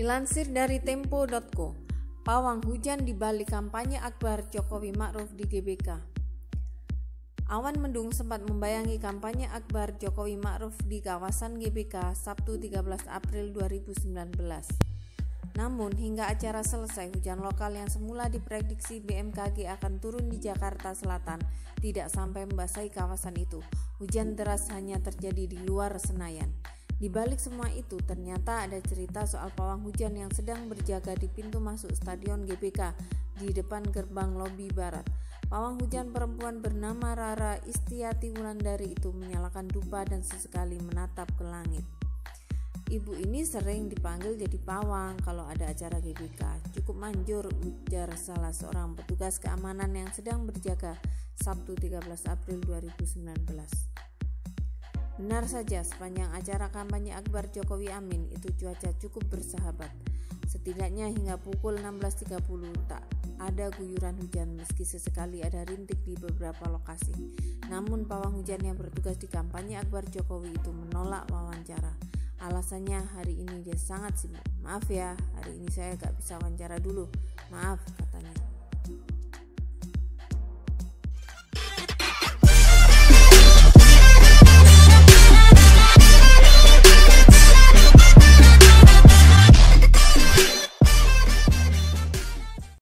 Dilansir dari Tempo.co, pawang hujan di balik kampanye akbar Jokowi Ma'ruf di GBK. Awan mendung sempat membayangi kampanye akbar Jokowi Ma'ruf di kawasan GBK Sabtu 13 April 2019. Namun hingga acara selesai, hujan lokal yang semula diprediksi BMKG akan turun di Jakarta Selatan tidak sampai membasahi kawasan itu. Hujan deras hanya terjadi di luar Senayan. Di balik semua itu, ternyata ada cerita soal pawang hujan yang sedang berjaga di pintu masuk Stadion GBK di depan gerbang lobi barat. Pawang hujan perempuan bernama Rara Istiati Wulandari itu menyalakan dupa dan sesekali menatap ke langit. Ibu ini sering dipanggil jadi pawang kalau ada acara GBK. Cukup manjur, ujar salah seorang petugas keamanan yang sedang berjaga Sabtu 13 April 2019. Benar saja, sepanjang acara kampanye akbar Jokowi Amin itu cuaca cukup bersahabat. Setidaknya hingga pukul 16.30 tak ada guyuran hujan meski sesekali ada rintik di beberapa lokasi. Namun pawang hujan yang bertugas di kampanye akbar Jokowi itu menolak wawancara. Alasannya hari ini dia sangat sibuk. Maaf ya, hari ini saya gak bisa wawancara dulu. Maaf, katanya.